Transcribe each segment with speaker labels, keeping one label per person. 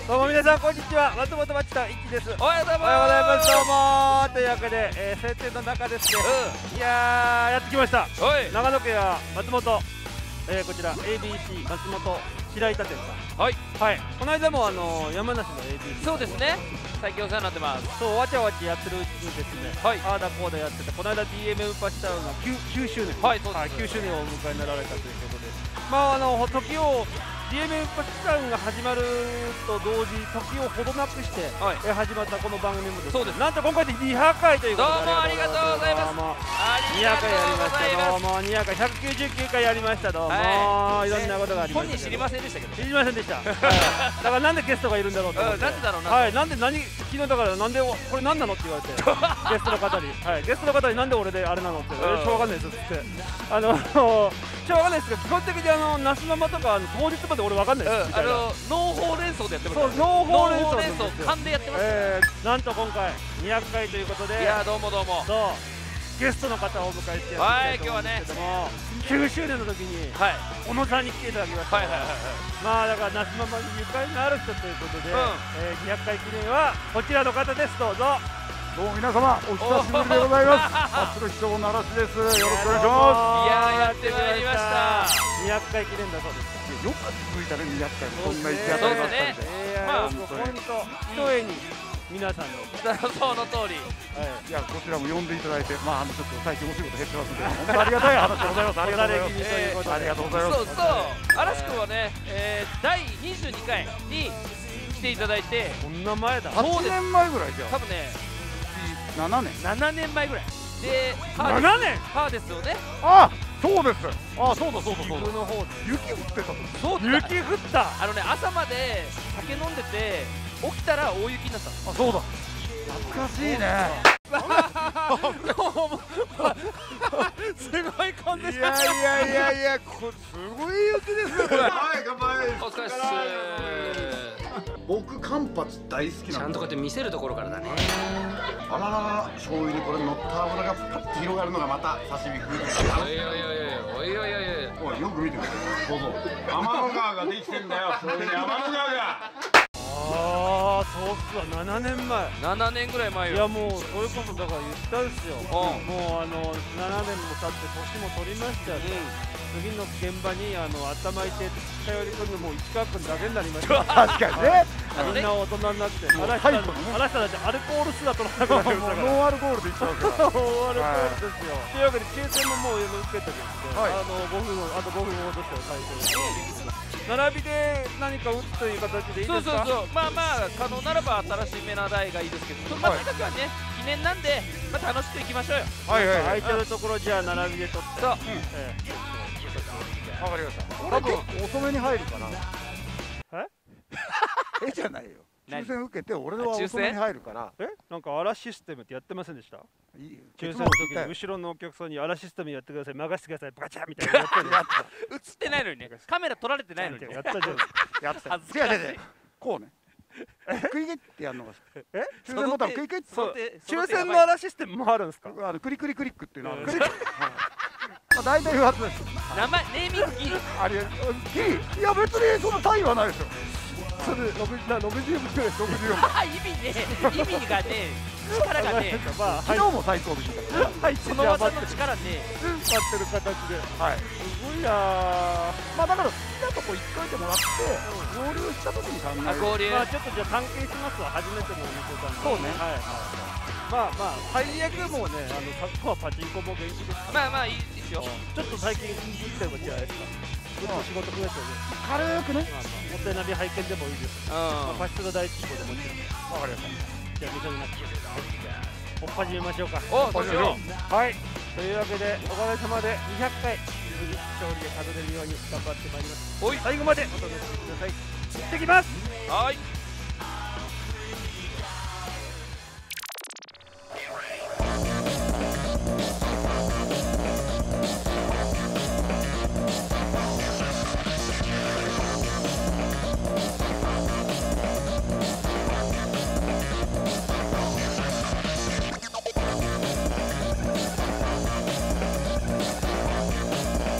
Speaker 1: どうも皆さんこんにちは、松本町田一です。
Speaker 2: おはようございます。
Speaker 1: おはようございます。どうもというわけで、晴天の中ですね、いやーやってきました。長野県は松本、こちら ABC 松本白板店さん。はい、この間も山梨の ABC、
Speaker 2: そうですね、最近お世話になってます。
Speaker 1: そう、わちゃわちゃやってるうちにですね、ああだこうだやってた、この間 DMM パチタウンが 9周年、9周年をお迎えになられたということで、まあ時をDMM パチタウンが始まると同時に時をほどなくして、始まったこの番組もですね、なんと今回で200回ということで、
Speaker 2: どうもありがとうございます。
Speaker 1: 200回やりました。どうも200回、199回やりました。どうもいろんなことがありました。
Speaker 2: 本人知りませんでしたけど、
Speaker 1: 知りませんでした。だからなんでゲストがいるんだろうと思って、
Speaker 2: なんでだろうな、
Speaker 1: なんで昨日だからなんでこれ何なのって言われて、ゲストの方に、ゲストの方になんで俺であれなのって、しょうがないですって、しょうがないですけど、基本的に那須ママとか当日まで俺わかんないです。
Speaker 2: 脳法連想でやってます。
Speaker 1: そう、脳法連想
Speaker 2: 勘でやってます。
Speaker 1: なんと今回200回ということで、
Speaker 2: いやどうもどうも、
Speaker 1: ゲストの方をお迎えしてやっていきたいと思うんですけども、9周年の時に小野さんに来ていただきました。まあだから那須ママにゆかりのある人ということで、200回記念はこちらの方です。どうぞ。
Speaker 3: どうも皆様、お久しぶりでございます。松戸市長の嵐です。よろしくお願いします。
Speaker 2: いややってまいりました。
Speaker 1: 200回記念だそうです。
Speaker 3: よく続いたね、200回もそんな行き当たりばったりで。
Speaker 1: まあ本当一重に皆さんの
Speaker 2: その通り。
Speaker 3: いやこちらも呼んでいただいて、まあちょっと最近お仕事減ってますんで、本当ありがたい話でございます。ありがとうございます。ありがとうございます。
Speaker 2: そうそう、嵐君はね、第22回に来ていただいて、
Speaker 1: こんな前だ。
Speaker 3: 8年前ぐらいじゃん。
Speaker 2: 多分ね。
Speaker 3: 7
Speaker 2: 年前ぐらいで、
Speaker 1: 7年
Speaker 2: ハーですよね。
Speaker 3: あ、そうです。あ、そうだ。
Speaker 1: 雪降ってたと。
Speaker 2: そうだ、
Speaker 1: 雪降った。
Speaker 2: 朝まで酒飲んでて起きたら大雪になった。
Speaker 3: あ、そうだ、懐かしいね。
Speaker 1: すごいコンディション。
Speaker 3: いやこれすごい雪ですねこれ。はい、乾杯。
Speaker 2: お疲れっす。
Speaker 3: 僕カンパチ大好きなんだ。
Speaker 2: ちゃんとこうやって見せるところからだね。
Speaker 3: あららら、醤油にこれ乗った油がパッと広がるのがまた刺身風です。
Speaker 2: おい
Speaker 3: よく見てください。どうぞ。天の川ができてんだよ。醤油に天の川が。
Speaker 1: ああ、そうっすわ。7年前。
Speaker 2: 7年ぐらい前よ。
Speaker 1: いやもうそれこそだから言ったんですよ。もう7年も経って年も取りましたよ。次の現場に頭いて頼り込んでもう市川君だけになりました。
Speaker 3: 確かにね。
Speaker 1: みんな大人になって嵐さんだってアルコールすら取らなくなりましたから。
Speaker 3: ノンアルコールでいっちゃうから。
Speaker 1: ノンアルコールですよ。というわけで抽選ももう受けてるんで、あと5分ほどして最初に並びで何か打つという形でいいですか。
Speaker 2: そう、まあ可能ならば新しい目な台がいいですけど、まあとにかくはね記念なんで、まあ楽しくいきましょうよ。
Speaker 1: 空いてるところじゃあ並びで取って。
Speaker 3: わかりました。俺結構遅めに入るから。じゃないよ。抽選受けて俺は遅めに入るから。
Speaker 1: なんかアラシステムってやってませんでした？抽選の時に後ろのお客さんにアラシステムやってください、任せてください、バチャみたいなやってる。
Speaker 2: 映ってないのにね、カメラ撮られてないのに
Speaker 1: やったじゃん。
Speaker 3: やってた。違うこうね。クイゲってやるのが抽選ボタンクイゲって。
Speaker 1: 抽選のアラシステムもあるんですか？
Speaker 3: クリクリクリックっていうのは大体言わずです。
Speaker 2: 名前ネーミングギリ。
Speaker 3: あれギリ。いや別にそんな単位はないですよ。
Speaker 1: それ60分くらい。
Speaker 2: 意味がね、力がね、
Speaker 3: 昨日も最高でしたから。
Speaker 2: その技の力ね、
Speaker 1: 使ってる形で。すごいな。
Speaker 3: まあだから好きなとこ行っといてもらって合流した時に考える。
Speaker 2: 合流。
Speaker 1: まあちょっとじゃあ関係しますわ。初めてのお店さん。
Speaker 3: そうね。
Speaker 1: まあ最悪もうね、昨今はパチンコも元気です。
Speaker 2: まあいいですよ。
Speaker 1: ちょっと最近打っても違いですか。仕事増えてる。
Speaker 3: 軽くね。
Speaker 1: お手並み拝見でもいいです。パチスロ第一志望でもちろん。
Speaker 3: わかりました。
Speaker 1: じゃあ店になっておっ始めましょうか。
Speaker 2: もちろん。
Speaker 1: はい。というわけでおかげさまで200回無事勝利で飾れるように頑張ってまいります。最後までお届けください。行ってきます。
Speaker 2: はい。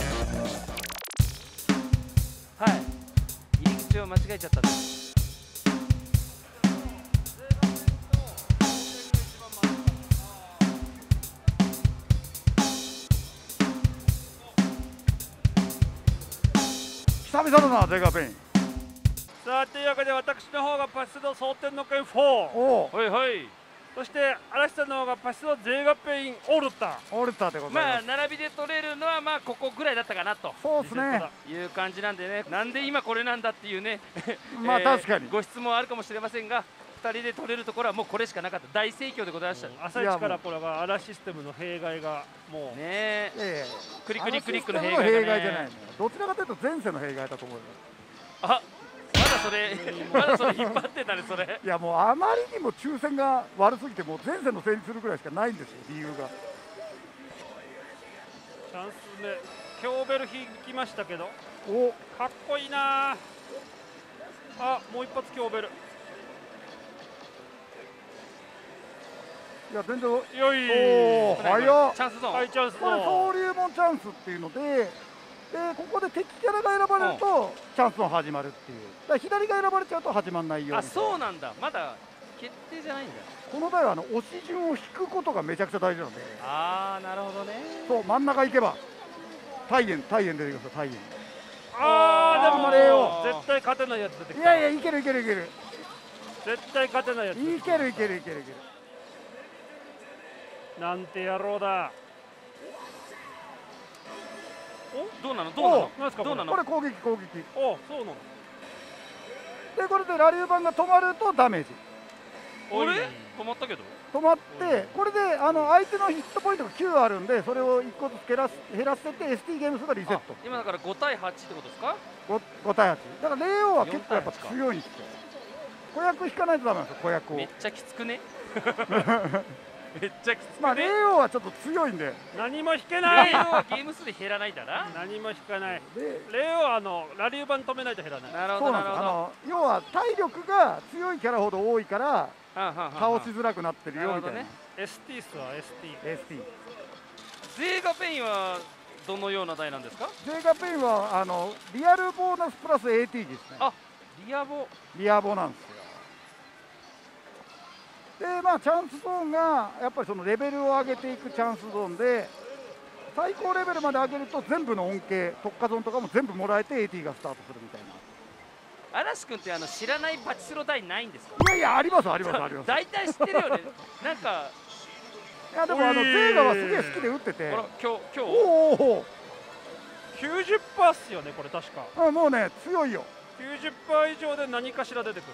Speaker 2: 入り口を間違えちゃったんです。
Speaker 3: 々だなゼガペイン。
Speaker 1: さあというわけで私の方がパシド蒼天の剣4、
Speaker 3: お
Speaker 2: はいはい。
Speaker 1: そして嵐さんの方がパシドゼガペインオルタ。
Speaker 3: オルタでございます。
Speaker 2: 並びで取れるのはまあここぐらいだったかなと
Speaker 3: そうですね。
Speaker 2: いう感じなんでね、なんで今これなんだっていうね
Speaker 3: まあ確かに
Speaker 2: ご質問あるかもしれませんが、2人で取れるところはもうこれしかなかった。大盛況でございました。
Speaker 1: 朝一からこれがアラシステムの弊害がもう
Speaker 2: ねえ、クリクリクリックの弊
Speaker 3: 弊
Speaker 2: 害
Speaker 3: 害じゃないの。どちらかというと前世の弊害だと思うよ。
Speaker 2: あ、まだそれ引っ張ってたねそれ。
Speaker 3: いやもうあまりにも抽選が悪すぎて、もう前世のせいにするぐらいしかないんですよ、理由が。
Speaker 1: チャンス目キョーベル引きましたけど、
Speaker 3: お
Speaker 1: かっこいいなあ。もう一発キョーベル。
Speaker 3: いや全然。
Speaker 1: よい。
Speaker 3: おお早っ。
Speaker 2: チャンスゾーン。
Speaker 1: はい、チャンス
Speaker 3: これ登竜門チャンスっていうので、ここで敵キャラが選ばれるとチャンスの始まるっていう。だから左が選ばれちゃうと始まらないように。
Speaker 2: あ、そうなんだ。まだ決定じゃないんだ。
Speaker 3: この台は押し順を引くことがめちゃくちゃ大事なので。
Speaker 2: ああ、なるほどね。
Speaker 3: そう、真ん中行けば大円出てきますよ、大円。
Speaker 1: ああ、で
Speaker 3: 頑張れよ。
Speaker 1: も絶対勝てないやつ出てきた。
Speaker 3: いやいや、いけるいけるいける。
Speaker 1: 絶対勝てないやつ。
Speaker 3: いけるいけるいけるいける。
Speaker 1: なんて野郎だ。
Speaker 2: どうなのどうなの
Speaker 1: なんすか
Speaker 2: どうなの。
Speaker 3: これ攻撃攻撃。
Speaker 1: お、そうなの。
Speaker 3: でこれでラリュウ板が止まるとダメージ。
Speaker 2: あれ止まったけど。
Speaker 3: 止まってこれで相手のヒットポイントが9あるんで、それを1個ずつ減らせて ST ゲーム数がリセット。
Speaker 2: 今だから5対8ってことですか。
Speaker 3: 5対8だから霊王は結構やっぱ強いんですよ。子役引かないとダメなんですよ、子役を。
Speaker 2: めっちゃきつくねめっちゃきつくね。
Speaker 3: まあ霊王はちょっと強いんで。
Speaker 1: 何も引けない。
Speaker 2: 霊王はゲーム数で減らないんだな。
Speaker 1: 何も引かない。
Speaker 3: で
Speaker 1: レオはラリュウ板止めないと減らない。
Speaker 2: なるほ
Speaker 3: そうな
Speaker 2: どなんるほ
Speaker 3: です。要は体力が強いキャラほど多いから
Speaker 2: ど。
Speaker 3: 倒しづらくなってるよみたいな。
Speaker 2: なる
Speaker 1: ST っすわ ST。
Speaker 3: ST。
Speaker 2: ゼーガペインはどのような台なんですか。
Speaker 3: ゼーガペインはリアルボーナスプラス AT ですね。
Speaker 2: あ、リアボ。
Speaker 3: リアボなんですよ。でまあチャンスゾーンがやっぱりそのレベルを上げていくチャンスゾーンで、最高レベルまで上げると全部の恩恵、特化ゾーンとかも全部もらえて AT がスタートするみたいな。
Speaker 2: 嵐君って知らないパチスロ台ないんですか。
Speaker 3: いやいや、ありますありますあります。
Speaker 2: 大体知ってるよね。なんか
Speaker 3: いやでもゼーガはすげえ好きで打ってて。
Speaker 2: ほら今日
Speaker 3: おお
Speaker 1: 90% っすよねこれ確か。
Speaker 3: もうね強いよ。
Speaker 1: 90% 以上で何かしら出てくる。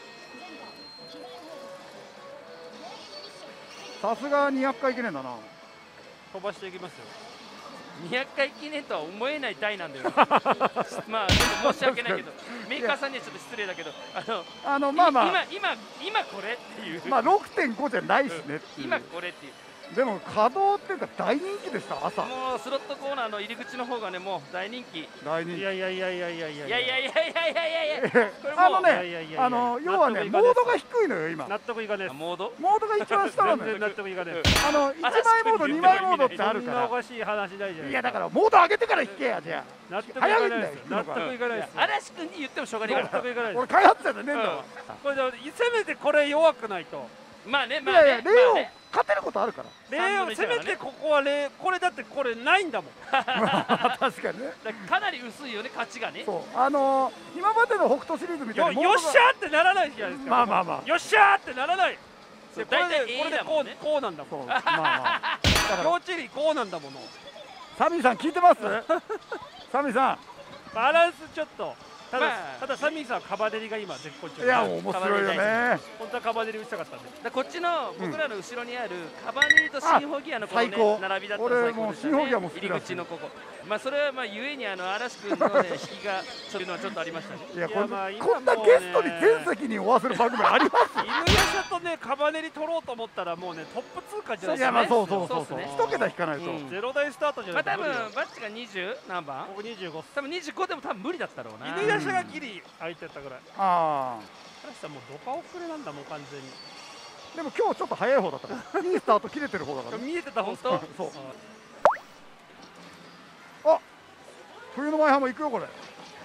Speaker 3: さすが200回記念だな。
Speaker 1: 飛ばしていきますよ。
Speaker 2: 200回記念とは思えない台なんだよまあでも申し訳ないけどメーカーさんにはちょっと失礼だけど
Speaker 3: まあまあ
Speaker 2: 今これっていう
Speaker 3: まあ 6.5 じゃないしねっていう。
Speaker 2: 今これっていう。
Speaker 3: でも稼働っていうか大人気でした。朝
Speaker 2: もうスロットコーナーの入り口の方がねもう大人気。
Speaker 3: 大人気。
Speaker 1: いやいやいやいやいやいや
Speaker 2: いやいやいやいやいやいや
Speaker 3: 要はねモードが低いのよ今。
Speaker 1: 納得いかねえ。
Speaker 2: モード
Speaker 3: モードが一番下なのよ。
Speaker 1: 全然納得いかねえ。
Speaker 3: 1枚モード2枚モードってある
Speaker 1: そんなお
Speaker 3: から。
Speaker 1: かしい話ないじゃない。
Speaker 3: いやだからモード上げてから引けや。じゃあ
Speaker 1: 納得いかないですよ。納
Speaker 3: 早いんだよ
Speaker 1: 得いかないですよ。
Speaker 2: 嵐君に言ってもしょうがない
Speaker 1: 納
Speaker 2: から。
Speaker 1: 得いかないです。
Speaker 3: 俺開発者じゃねえんだわ。
Speaker 1: これでせめてこれ弱くないと。
Speaker 2: まあね
Speaker 3: いやいや
Speaker 2: まあね
Speaker 3: レオ
Speaker 2: まあね
Speaker 3: 勝てることあるから
Speaker 1: せめてここはこれだってこれないんだもん。
Speaker 3: 確かにね。
Speaker 2: だからかなり薄いよね勝ちがね。
Speaker 3: そう今までの北斗シリーズみたいな
Speaker 1: よっしゃーってならないじゃないですか。
Speaker 3: まあまあまあ
Speaker 1: よっしゃーってならない。
Speaker 2: そう
Speaker 1: これ
Speaker 2: 大体
Speaker 1: で
Speaker 2: A だもんね。
Speaker 1: こうなんだもん。
Speaker 3: そうまあまあだから
Speaker 1: 両チリこうなんだもの。
Speaker 3: サミーさん聞いてますサミーさ
Speaker 1: バランスちょっと。た
Speaker 2: まあ
Speaker 1: だサミーさんはカバデリが今絶好調。
Speaker 3: んいや面白いよね。
Speaker 1: 本当はカバデリ打ちたかったんで。
Speaker 2: だこっちの僕らの後ろにあるカバネリとシンホギアのこのね
Speaker 3: 最高
Speaker 2: 並びだったら最高でしたね。
Speaker 3: 俺もうシンホギアも好き
Speaker 2: 入
Speaker 3: だし
Speaker 2: り口のここ。まあそれはまあゆえに嵐君のね引きがそういうのはちょっとありましたね。
Speaker 3: いや
Speaker 1: いやまあ今
Speaker 3: こんなゲストに全責任を負わせる番組あります
Speaker 1: 犬夜叉とねカバネリ取ろうと思ったらもうねトップ通過じゃない
Speaker 3: いやまあそう
Speaker 2: そうっすね
Speaker 3: 一桁引かないと。
Speaker 2: うん
Speaker 1: ゼロ台スタートじゃ
Speaker 2: まあ多分
Speaker 1: ないと無理よ。
Speaker 2: バッチが20何番？
Speaker 1: 僕25っす。
Speaker 2: 多分25でも多分無理だったろうな。
Speaker 1: 犬夜叉がギリ空いてたぐらい。
Speaker 3: あ
Speaker 1: 嵐さんもうドカ遅れなんだもう完全に。
Speaker 3: あでも今日ちょっと早い方だったからいいスタート切れてる方だからね。
Speaker 1: 見えてた本当。
Speaker 3: そう冬の前半も行くよこれ。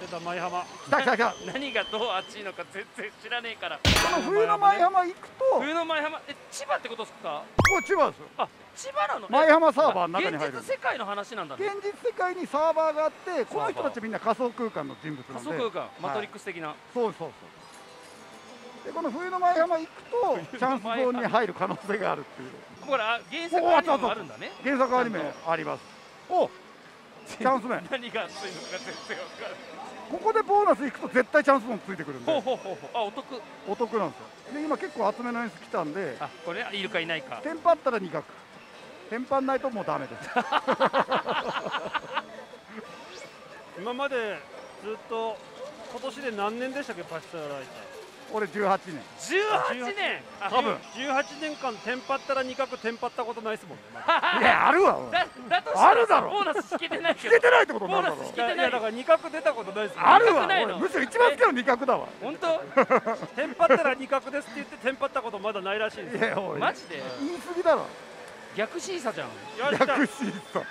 Speaker 1: 出た舞浜。
Speaker 3: 来た来た来た。
Speaker 2: 何がどう熱いのか全然知らねえから。
Speaker 3: この冬の舞浜行くと、こ
Speaker 2: 冬の舞浜、千葉ってことですか？
Speaker 3: れ千葉ですよ。
Speaker 2: あ、千葉なの？
Speaker 3: 舞浜サーバーの中に入る。
Speaker 2: 現実世界の話なんだね。
Speaker 3: 現実世界にサーバーがあって、この人たちみんな仮想空間の人物なんで。
Speaker 2: 仮想空間、マトリックス的な。
Speaker 3: そうそうそう。でこの冬の舞浜行くとチャンスゾーンに入る可能性があるっていう。
Speaker 2: これ原作アニメもあるんだね。
Speaker 3: 原作アニメあります。お、チャンス目。
Speaker 2: 何が熱いのか全然わかんない。
Speaker 3: ここでボーナス行くと絶対チャンスゾーンついてくるんで。
Speaker 2: ほうほうほうほう。あ、お得。
Speaker 3: お得なんですよ。で今結構厚めの演出来たんで。
Speaker 2: あ、これいるかいないか。
Speaker 3: テンパったら2角。テンパんないともうダメです。
Speaker 1: 今までずっと今年で何年でしたっけ、パスタライター。
Speaker 3: 俺18年。
Speaker 2: 18年。
Speaker 3: 多分
Speaker 1: 18年間テンパったら2角テンパったことないですもんね。
Speaker 3: いやあるわ。
Speaker 2: だとしたら
Speaker 3: あるだろ。
Speaker 2: ボーナス引けてないけど。
Speaker 3: 引けてないってことになるだろ。
Speaker 2: ボーナス引けてない。
Speaker 1: いやだから2角出たことないですもん。
Speaker 3: あるわ。
Speaker 2: ないの
Speaker 3: 俺むしろ一番好きなの2角だわ。
Speaker 2: 本当？
Speaker 1: テンパったら2角ですって言ってテンパったことまだないらしいんですよ。
Speaker 3: いやおい
Speaker 2: マジで？
Speaker 3: 言い過ぎだろ。
Speaker 2: 逆審査じゃん。
Speaker 1: よっしゃ。
Speaker 3: 逆審査。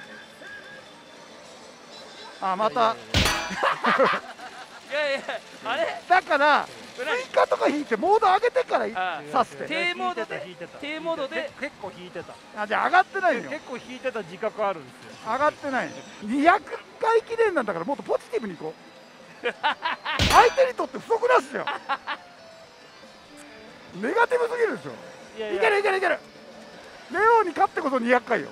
Speaker 3: あまた。
Speaker 2: いやいや、あれ？
Speaker 3: だから追加とか引いてモード上げてから刺して。
Speaker 2: 低モードで
Speaker 1: 引いてた
Speaker 2: 低モードで
Speaker 1: 結構引いてた。
Speaker 3: あじゃあ上がってないよ。
Speaker 1: 結構引いてた自覚あるんですよ。
Speaker 3: 上がってない。200回記念なんだからもっとポジティブにいこう。相手にとって不足なしよ。ネガティブすぎるでしょ。いけるいけるいける。レオに勝ってこそ200回よ。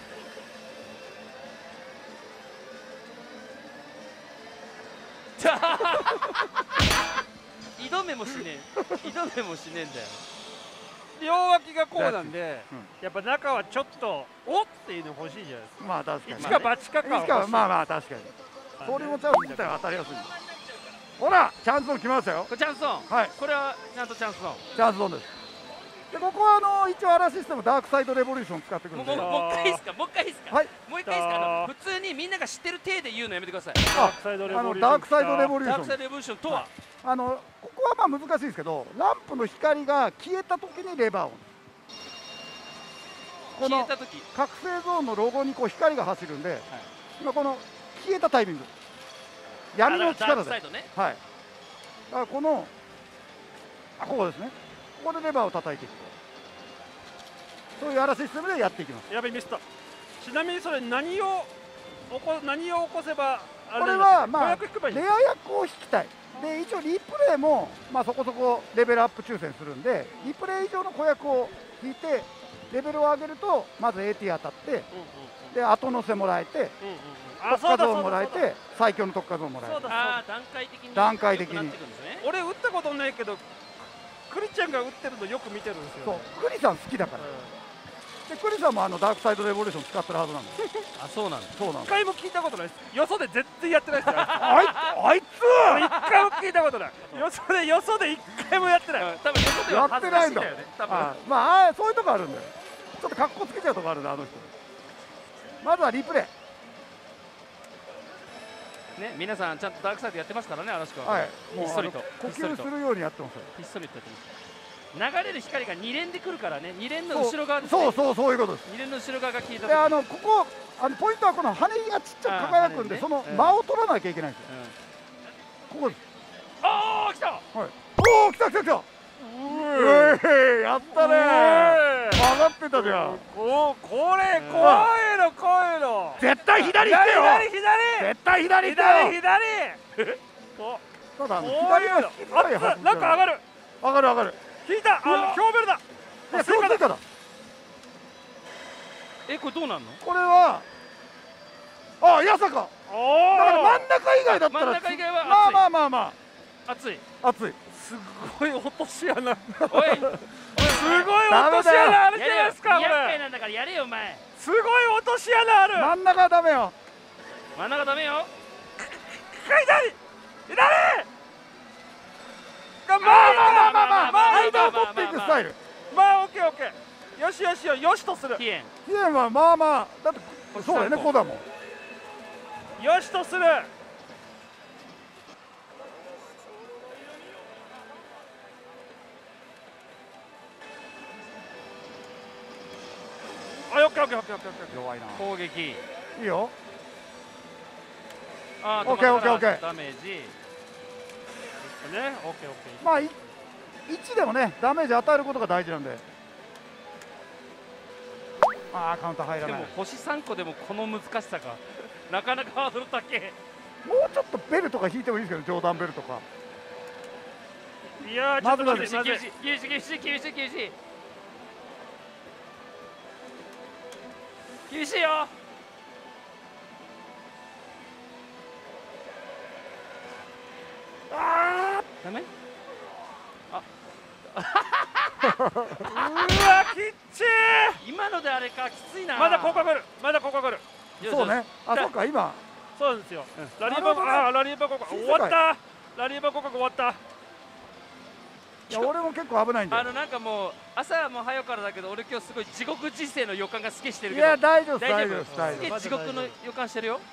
Speaker 2: 挑めもしねえ。挑めもしねえんだよ。
Speaker 1: 両脇がこうなんで、やっぱ中はちょっとおっていうの欲しいじゃないですか。
Speaker 3: まあ確かに。
Speaker 1: いつかバチか
Speaker 3: いつかはまあまあ確かに。それもチャンス自体は当たりやすい。ほらチャンスゾーン来ましたよ。
Speaker 2: これチャンスゾーン。
Speaker 3: はい。
Speaker 2: これはちゃんとチャンスゾーン。
Speaker 3: チャンスゾーンです。でここは一応アラシステムダークサイドレボリューション使ってくるんで。
Speaker 2: もう一回いいですか。もう一回いいですか。
Speaker 3: はい。
Speaker 2: もう一回いいですか。普通にみんなが知ってる体で言うのやめてください。
Speaker 1: ダークサイドレボリューション。
Speaker 3: ダークサイドレボリューション。
Speaker 2: ダークサイドレボリューションとは。
Speaker 3: ここはまあ難しいですけど、ランプの光が消えた時にレバーを。この覚醒ゾーンのロゴにこう光が走るんで、今この消えたタイミング。闇の力で。はい。だからこのここですね。ここでレバーを叩いていく。そういうアラシステムでやっていきます。
Speaker 1: やべミスった。ちなみにそれ何を起こせば
Speaker 3: これはまあレア役を引きたい。で一応リプレイもまあそこそこレベルアップ抽選するんで、リプレイ以上の子役を引いてレベルを上げるとまず AT 当たって、で後乗せもらえて、特化ゾーンもらえて、最強の特化ゾーンもらえて。段階的に。
Speaker 1: 俺打ったことないけどクリちゃんが打ってるのよく見てるんですよ。
Speaker 3: そうクリさん好きだから。でクリさんもダークサイドレボリューション使ってるはずなんです。
Speaker 2: あ、そうなんです。
Speaker 1: 一回も聞いたことないです。よそで絶対やってないですよ。
Speaker 3: あいつ
Speaker 1: 一回も聞いたことない。よそで一回もやってない。
Speaker 2: 多分よそでは恥ずかしいんだよね。
Speaker 3: まあそういうとこあるんだよ。ちょっと格好つけちゃうとこあるんだあの人。まずはリプレイ。
Speaker 2: ね、皆さんちゃんとダークサイドやってますからね、嵐君は。
Speaker 3: はい。
Speaker 2: ひっそりと
Speaker 3: 呼吸するようにやってます。
Speaker 2: ひっそりとやってます。流れる光が2連で来るからね、2連の後ろ側です。
Speaker 3: そういうことです。
Speaker 2: 2連の後ろ側が消えた。
Speaker 3: でここポイントはこの羽がちっちゃく輝くんで、その間を取らなきゃいけないんですよ。ここです。
Speaker 2: ああ来た。
Speaker 3: はい。おお来た。やったね。上がってたじゃん。
Speaker 1: これ怖いの。
Speaker 3: 絶対左行ってよ。絶対左行ってよ。ただ左が引きづらいはず。
Speaker 1: なんか上がる。引いた。ヒョーベルだ。
Speaker 3: スイカだ。
Speaker 2: これどうなんの？
Speaker 3: これはやさか。だから真ん中以外だったら。
Speaker 2: 真ん中以外は
Speaker 3: まあ
Speaker 2: 熱い。
Speaker 1: すごい落とし穴。
Speaker 2: おい。
Speaker 1: すごい落とし穴あるじゃないですか。これ。
Speaker 2: 200回なんだからやれよお前。
Speaker 1: すごい落とし穴ある。
Speaker 3: 真ん中はダメよ。
Speaker 2: 真ん中ダメよ。
Speaker 1: 左。
Speaker 3: まあ間を取っていくスタイル。
Speaker 1: まあオッケー。よしとする。
Speaker 2: ヒエ
Speaker 3: ンはまあだってそうだよね、こうだもん。
Speaker 1: よしとする。オッケー。
Speaker 3: 弱いな。
Speaker 2: 攻撃。
Speaker 3: いいよ。
Speaker 2: あー、
Speaker 3: オッケーオッケーオッケー。
Speaker 2: ダメージ。
Speaker 1: ね、オッケーオッケー。
Speaker 3: まあ1でもねダメージ与えることが大事なんで。ああカウンター入らない。
Speaker 2: でも星3個でもこの難しさがなかなかハードル高い。
Speaker 3: もうちょっとベルとか引いてもいいですけど、ジョーダンベルとか。
Speaker 1: いやー、ちょっと待って、
Speaker 2: 厳しい厳しい厳しい厳しい厳しい厳しいよ。
Speaker 3: あ
Speaker 2: ダメ？
Speaker 1: うわ、きっちー。
Speaker 2: 今のであれか、きついな。
Speaker 1: まだここが来る、まだここが来る。
Speaker 3: あそうね。あそうか今。
Speaker 1: そうなんですよ。ラリーバ
Speaker 3: なるほどね
Speaker 1: あーラリーバここ終わった。ラリーバここ終わった。
Speaker 3: いや俺も結構危ないんで。
Speaker 2: なんかもう朝も早からだけど、俺今日すごい地獄人生の予感がすげえしてる
Speaker 3: い
Speaker 2: けど。
Speaker 3: や大丈夫です
Speaker 2: 大丈夫
Speaker 3: 大丈夫です大
Speaker 2: すげ
Speaker 3: 丈
Speaker 2: え地獄の予感してるよ。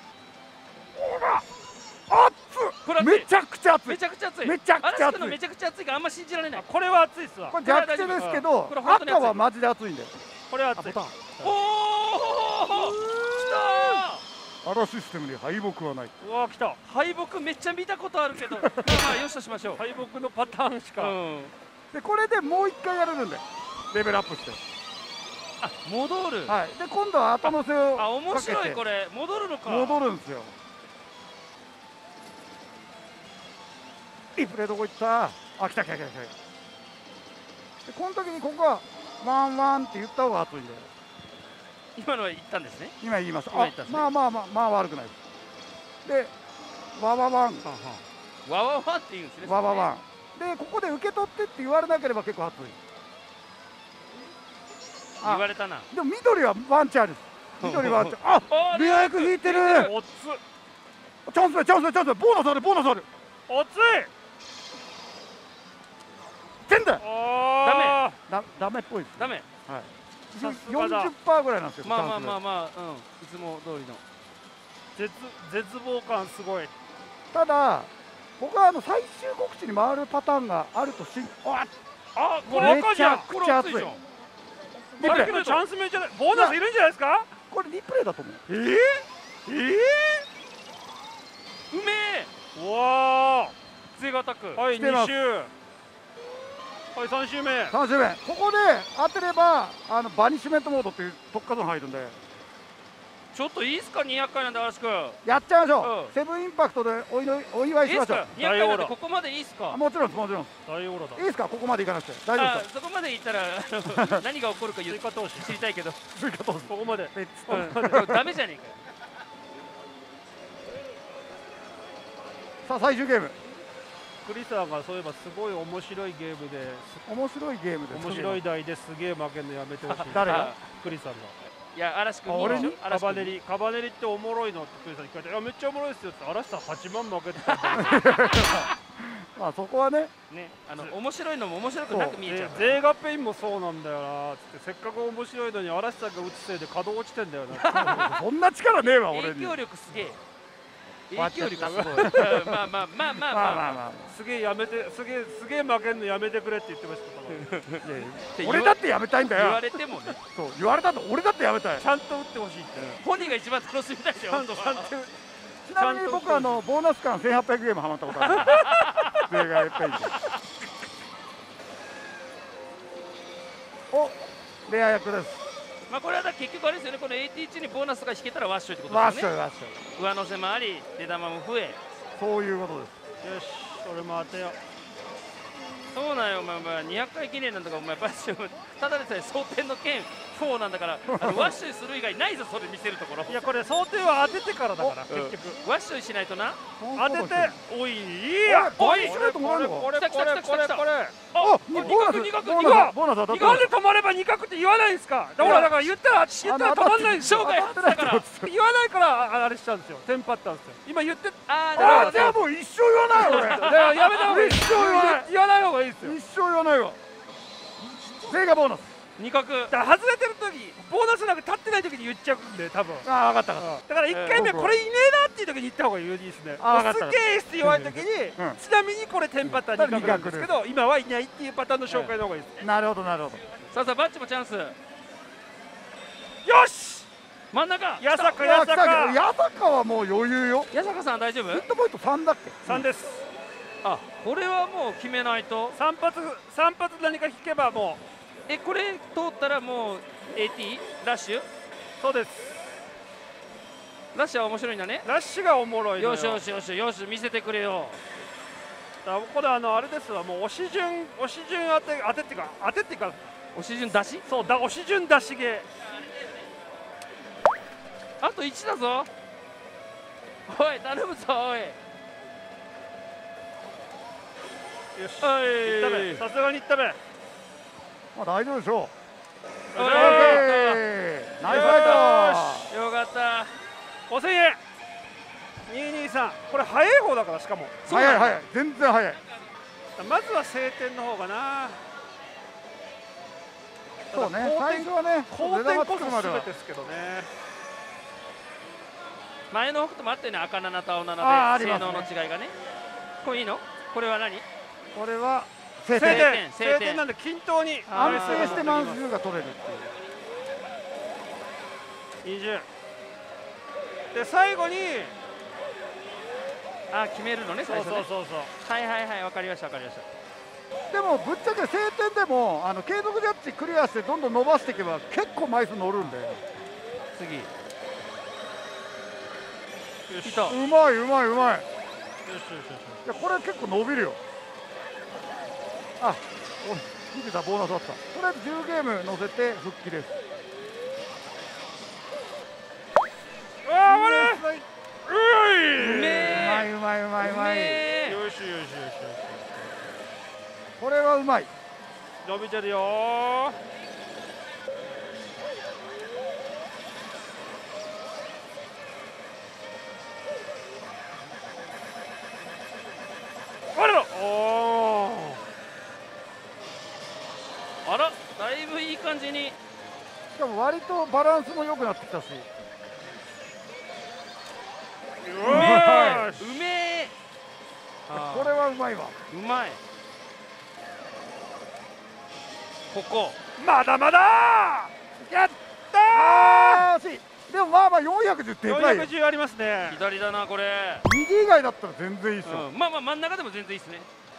Speaker 3: 夫。熱っ。めちゃくちゃ熱い。
Speaker 2: めちゃくちゃ熱い。
Speaker 3: めちゃくちゃ熱い
Speaker 2: 嵐君のめちゃくちゃ熱いがあんま信じられない。
Speaker 1: これは熱いっすわ。
Speaker 3: これ弱手ですけど
Speaker 2: これ本当に熱い
Speaker 3: 赤はマジで熱いんで。
Speaker 1: これは熱い。
Speaker 2: おお、来た
Speaker 3: あのシステムに敗北はない。
Speaker 1: うわ来た。
Speaker 2: ー。敗北めっちゃ見たことあるけど、まあまあよしとしましょう。
Speaker 1: 敗北のパターンしか。
Speaker 3: でこれでもう一回やれるんでレベルアップして。
Speaker 2: あ、戻る。
Speaker 3: はい。で今度は後乗せを
Speaker 2: あ、面
Speaker 3: かけて
Speaker 2: 白いこれ。戻るのか。
Speaker 3: 戻るんですよ。リプレイどこ行った。あ来た来た来た来た。でこの時にここはワンワンって言った方が熱いんで。
Speaker 2: 今のは言ったんですね。
Speaker 3: 今言います。
Speaker 2: 今言ったんですね
Speaker 3: まあまあまあまあ悪くないです。でワワワン
Speaker 2: わわわって言うんですね。
Speaker 3: ワワワンでここで受け取ってって言われなければ結構熱い。
Speaker 2: 言われたな。
Speaker 3: でも緑はワンチャンです。緑はワンチャン。あ
Speaker 2: あ
Speaker 3: レア役引いてる。
Speaker 1: おつ。
Speaker 3: チャンスだチャンスだチャンスだ。ボーナスあるボーナスある。
Speaker 1: おつい。
Speaker 3: 点だ。
Speaker 1: あ
Speaker 3: ダメっぽいです。
Speaker 2: ダメ。
Speaker 3: はい。
Speaker 1: さすがだ
Speaker 3: 40%ぐらいなんですよ。
Speaker 2: まあまあまあ
Speaker 3: チャンス
Speaker 2: まあ、うん。いつも通りの。
Speaker 1: 絶望感すごい。
Speaker 3: ただ僕は最終告知に回るパターンがあると
Speaker 1: あこれ赤じゃん。
Speaker 3: めちゃくちゃ熱い。
Speaker 2: これ
Speaker 3: リプレイ
Speaker 1: さっきのチャンス目じゃない。ボーナスいるんじゃないですか。
Speaker 3: これリプレイだと思う。
Speaker 2: うめえ。
Speaker 1: うわ
Speaker 2: 杖がアタック。
Speaker 1: ー。はい
Speaker 3: 来てます
Speaker 1: 2周。はい3周目。
Speaker 3: 3周目ここで当てればバニッシュメントモードっていう特化ゾーン入るんで
Speaker 2: ちょっといいっすか、200回なんで嵐くん。
Speaker 3: やっちゃいましょう、
Speaker 2: うん
Speaker 3: セブンインパクトでお祝いしましょう。
Speaker 2: いいっすか、200回なんでここまでいいっすか。
Speaker 3: もちろんですもちろんです
Speaker 1: 大オーラだ
Speaker 3: いい。ですかここまでいかなくて大丈夫
Speaker 2: あ、
Speaker 3: ですか。
Speaker 2: そこまでいったら何が起こるか
Speaker 1: 追加投資。
Speaker 2: 知りたいけど、
Speaker 3: 追加投資
Speaker 1: ここまで。
Speaker 3: ペッツ
Speaker 2: うんでもダメじゃねえかよ。
Speaker 3: さあ最終ゲーム
Speaker 1: クリスさんがそういえばすごい面白いゲームで
Speaker 3: 面白いゲームです。
Speaker 1: 面白い台ですげえ負けるのやめてほしい。
Speaker 3: 誰が
Speaker 2: あ
Speaker 1: クリスさんが。
Speaker 2: いや、嵐くん
Speaker 3: 俺に
Speaker 1: カバネリっておもろいのってクリスさんに聞かれて、いやめっちゃおもろいですよって嵐さん8万負けてたんだよ。
Speaker 3: まあそこはね
Speaker 2: ね、面白いのも面白くなく見えちゃう。
Speaker 1: 税合ペインもそうなんだよなっつって、せっかく面白いのに嵐さんが打つせいで稼働落ちてんだよな。
Speaker 3: そんな力ねえわ俺に。
Speaker 2: 影響力すげえ。影響力すごい。
Speaker 3: ま
Speaker 2: まあまあまあまあ
Speaker 3: まあまあ
Speaker 2: まあ。
Speaker 3: まあ
Speaker 1: すげえやめて、すげえ負けんのやめてくれって言ってましたから。
Speaker 3: いやいや俺だってやめたいんだ
Speaker 2: 言わ
Speaker 3: よ。
Speaker 2: れてもね、
Speaker 3: そう言われたと俺だってやめたい。
Speaker 1: ちゃんと打ってほしいって。
Speaker 2: 本人が一番楽しみたいでしょ。
Speaker 1: ちゃんと
Speaker 2: 本当は
Speaker 3: ちなみに僕ボーナス間1800ゲームハマったことある。税がやっぱり。おレア役です。
Speaker 2: まあこれは結局あれですよね、この AT1 にボーナスが引けたらワッショイってこと
Speaker 3: わっ
Speaker 2: ですよね。
Speaker 3: しょいわっしょい。
Speaker 2: 上乗せもあり、出玉も増え。
Speaker 3: そういうことです。
Speaker 1: よし、俺も当てよう。
Speaker 2: そうなんよ、お前200回記念なんとか、お前バッシュただでさえ争点の剣4なんだから、ワッショイする以外ないぞ、それ見せるところ。
Speaker 1: いやこれ想定は当ててからだから
Speaker 2: うん
Speaker 1: 結局。
Speaker 2: ワッショイしないとな。
Speaker 1: 当てて、おいいいや。
Speaker 3: おいバニッシュメントもらえるのか。
Speaker 1: これ
Speaker 2: 来た来た来た来た来た
Speaker 1: これ。
Speaker 3: あ
Speaker 2: 二角
Speaker 3: ボーナス
Speaker 2: 二角
Speaker 3: ボー
Speaker 2: 二角
Speaker 3: ナスボーナス当たって
Speaker 1: なん
Speaker 3: る。
Speaker 1: で止まれば2角って言わないんですか。だから言ったら止まんないんですよ。
Speaker 2: 生涯初だから。
Speaker 1: 言わないからあれしちゃうんですよ。テンパったんですよ。今言って。
Speaker 2: あー、なるほど
Speaker 3: あじゃあもう一生言わない俺。
Speaker 1: だからやめた方がいい。
Speaker 3: 一生言わない
Speaker 1: 言わない方がいいですよ。
Speaker 3: 一生言わないわ。税がボーナス。
Speaker 2: 二角。
Speaker 1: だから外れてる時、ボーナスなんか立ってない時に言っちゃうんで多分。
Speaker 3: ああ分かった分かっ
Speaker 1: だから1回目これいねえなっていう時に言った方がいいですね。
Speaker 3: あ分かった
Speaker 1: すげえって言われた時に、
Speaker 3: うん
Speaker 1: ちなみにこれテンパったら2角なんですけど、今はいないっていうパターンの紹介の方がいいです。
Speaker 3: た。なるほどなるほど。
Speaker 2: さあさあ、バッチもチャンス。
Speaker 1: よし。
Speaker 2: 真ん中。
Speaker 1: 八坂
Speaker 3: 八坂はもう余裕よ。
Speaker 2: 八坂さん大丈夫？
Speaker 3: ヒットポイント3だっけ
Speaker 1: 3です。
Speaker 2: あ、これはもう決めないと。
Speaker 1: 3発何か引けばも
Speaker 2: う。これ通ったらもう AT ラッシュ？
Speaker 1: そうです。
Speaker 2: ラッシュは面白いんだね。
Speaker 1: ラッシュがおもろいのよ。
Speaker 2: よしよしよしよし、見せてくれよ。
Speaker 1: だこれあれですわ、もう押し順当てっていうか
Speaker 2: 押し順出し？
Speaker 1: そうだ、押し順出しゲ
Speaker 2: あと1だぞ。おい頼むぞおい。
Speaker 1: よし、いったべ、さすがにいったべ。
Speaker 3: まあ大丈夫でしょう。
Speaker 1: ナイスフ
Speaker 3: ァイト。
Speaker 2: よかった。
Speaker 1: 5000円。223、これ早い方だから、しかも
Speaker 3: 早い全然早い。
Speaker 1: まずは晴天の方がな。
Speaker 3: そうね、最初はね、
Speaker 1: 後天こそ全てですけどね。
Speaker 2: 前のこともあったよね、赤7と青7で性能の違いがね。これいいの？これは何？
Speaker 3: これは
Speaker 1: 晴天なんで均等に
Speaker 3: 安定して満数が取れる
Speaker 1: っていう。20で最後に
Speaker 2: 決めるのね、最初ね。
Speaker 1: そう
Speaker 2: はい、わかりました。
Speaker 3: でもぶっちゃけ晴天でも継続ジャッジクリアしてどんどん伸ばしていけば結構枚数乗るんで。
Speaker 2: 次
Speaker 3: うまい。いやこれ結構伸びるよ。見てた、ボーナスだった。とりあえず10ゲーム乗せて復帰です。
Speaker 1: うわー、
Speaker 2: うまい。
Speaker 1: よし。
Speaker 3: これはうまい。
Speaker 1: 伸びてるよー。
Speaker 2: あら、だいぶいい感じに。
Speaker 3: しかも割とバランスも良くなってきたし。
Speaker 2: うめえ。
Speaker 3: これはうまいわ。
Speaker 2: うまい。ここ
Speaker 1: まだやった
Speaker 3: ー。惜しい。でもまあ410でかいよ。
Speaker 1: 410ありますね。
Speaker 2: 左だなこれ。
Speaker 3: 右以外だったら全然いいっすよ。
Speaker 2: まあ真ん中でも全然いいっすね。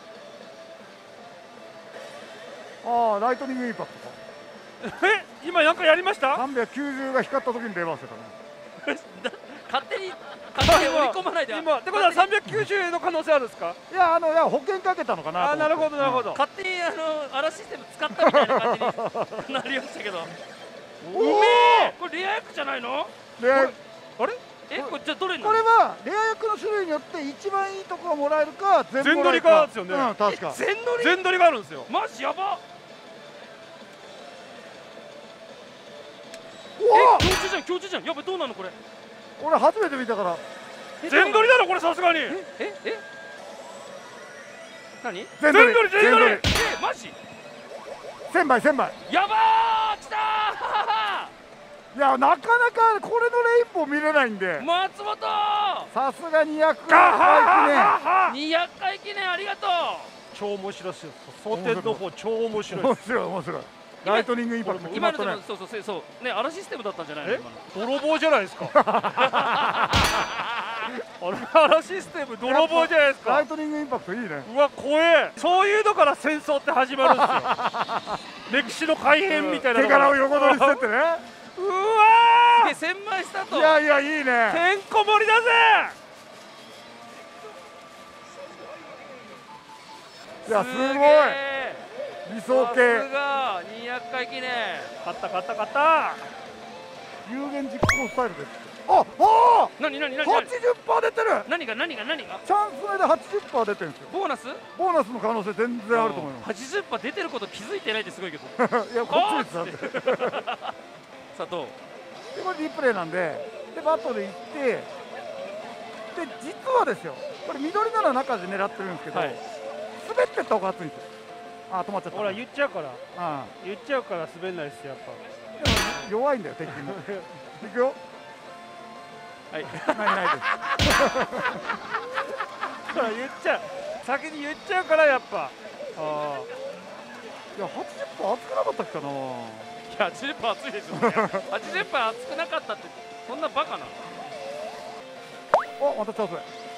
Speaker 3: ライトニングインパクトか。
Speaker 1: 今なんかやりました？
Speaker 3: 390が光った時にレバーしてたね。
Speaker 2: 勝手に織り込まないで。
Speaker 1: 今ってことは390の可能性あるんですか？
Speaker 3: いや保険かけたのかな。
Speaker 1: なるほど。
Speaker 2: 勝手にアラシステム使ったみたいな感じになりましたけど。うめえ。これレア役じゃないの？
Speaker 3: レア。あれ？
Speaker 2: これじゃあどれ？
Speaker 3: これはレア役の種類によって一番いいとこがもらえるか
Speaker 1: 全取りかですよね。
Speaker 3: 確か。
Speaker 2: 全
Speaker 1: 取りがあるんですよ。
Speaker 2: マジやば。強中じゃん。やばい、どうなのこれ。
Speaker 3: 俺初めて見たから。
Speaker 1: 全取りだろこれ、さすがに。
Speaker 2: 何？
Speaker 1: 全取り。
Speaker 2: マジ
Speaker 3: 1000倍。
Speaker 2: やばー、きた
Speaker 3: ー。いやなかなかこれのレインボー見れないんで。
Speaker 2: 松本
Speaker 3: さすが200回
Speaker 2: 記念。200回記念ありがとう。
Speaker 1: 超面白いですよ。蒼天の方超面白い。
Speaker 3: 面白い。ライトニングインパクト。
Speaker 2: 今のでもそうね、アラシステムだったんじゃないの？
Speaker 1: 泥棒じゃないですか。アラシステム泥棒じゃないですか。
Speaker 3: ライトニングインパクトいいね。
Speaker 1: うわ怖え。そういうのから戦争って始まるんですよ。歴史の改変みたいな。
Speaker 3: 手柄を横取りしてってね。
Speaker 1: うわ
Speaker 2: ー。すげえ1000枚スタート。
Speaker 3: いやいいね。
Speaker 1: てんこ盛りだぜ。
Speaker 3: いやすごい。理想系。
Speaker 2: さすが200回記念。
Speaker 1: 勝った
Speaker 3: 有言実行スタイルです。
Speaker 2: 何
Speaker 3: 80%出てる。
Speaker 2: 何が
Speaker 3: チャンス目で80%出てるんですよ。
Speaker 2: ボーナス
Speaker 3: の可能性全然あると思います。
Speaker 2: 80%出てること気づいてないってすごいけど。
Speaker 3: いやこっちですだって。
Speaker 2: さあどう
Speaker 3: でこれリプレイなんでバットでいってで実はですよ、これ緑なら中で狙ってるんですけど、滑ってった方が熱いんですよ。止まっちゃった。
Speaker 1: ほら言っちゃうから滑んないですよやっぱ。
Speaker 3: でも弱いんだよ敵も。いくよ。ないです。
Speaker 1: ほら先に言っちゃうからやっぱ。
Speaker 3: いや80%熱くなかったっけな。
Speaker 2: や80%熱いでしょ。80%熱くなかったってそんなバカな。
Speaker 3: お、またチャンス。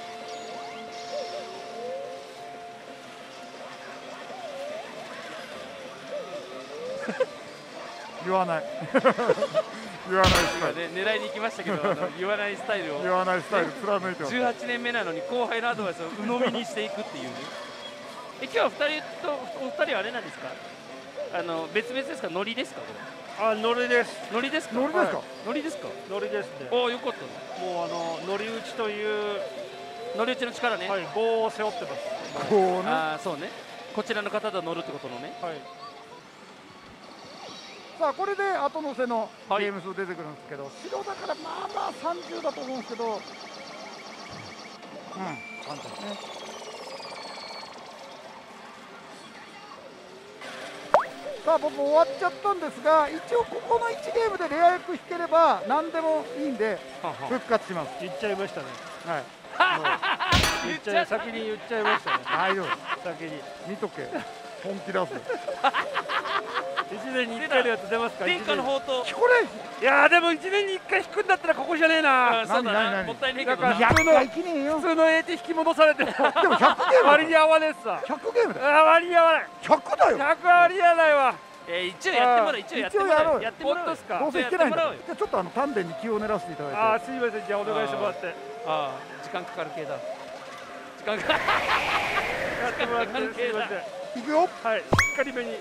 Speaker 3: 言わない言わないスタイル、
Speaker 2: ね、狙いに行きましたけど言わないスタイルを
Speaker 3: 言わないスタイル貫いてます。
Speaker 2: 18年目なのに後輩のアドバイスを鵜呑みにしていくっていうね。今日は2人とお二人はあれなんですか、別々ですか、ノリですか、これ。
Speaker 1: あ、ノリです。
Speaker 2: ノリですか、
Speaker 3: ノリですか、
Speaker 2: ノリですか。
Speaker 1: ノリですね。
Speaker 2: おお、よかったね。
Speaker 1: もう乗り打ちという、
Speaker 2: 乗り打ちの力ね。
Speaker 1: はい、棒を背負ってます。
Speaker 3: こうね。
Speaker 2: ああ、そうね。こちらの方と乗るってことのね。
Speaker 1: はい。
Speaker 3: さあこれで後乗せのゲ
Speaker 2: はい
Speaker 3: ーム数出てくるんですけど、白だからまあまあ30だと思うんですけど、ちゃんとね。さあ僕終わっちゃったんですが、一応ここの1ゲームでレア役引ければ何でもいいんで復活します。
Speaker 1: 言っちゃいましたね。
Speaker 3: はい。
Speaker 1: 言っちゃい、先に言っちゃいましたね。
Speaker 3: 大丈夫。
Speaker 1: 先に。
Speaker 3: 見とけ。本気出す。
Speaker 1: 1年に1回のやつ出ますか。
Speaker 2: 天下の宝刀。
Speaker 3: これ。
Speaker 1: いやーでも1年に1回引くんだったらここじゃねえな。
Speaker 2: そうだな、
Speaker 3: 何
Speaker 2: もったいねえけどな。
Speaker 1: だから
Speaker 3: 100回きねえよ。
Speaker 1: 普通の AT 引き戻されても
Speaker 3: でも100ゲーム。
Speaker 1: 割に合わねえっさ。
Speaker 3: 100ゲームだよ。
Speaker 1: あ、割に合わない。
Speaker 3: 100だよ。
Speaker 1: 100は割に合わないわ。
Speaker 2: 一応やってもらう、一応やってもらう、やってもらう。
Speaker 1: 本当ですか。
Speaker 3: どうせ引けないんだ
Speaker 2: やってもらうよ。
Speaker 3: じゃあちょっと丹田に気を練らせていただいて。
Speaker 1: ああ、すみません、じゃあお願いしてもらって。
Speaker 2: ああ、時間かかる系だ。時間かかる。
Speaker 1: やってもらって、すみません。
Speaker 3: いくよ。
Speaker 1: はい、しっかりめに。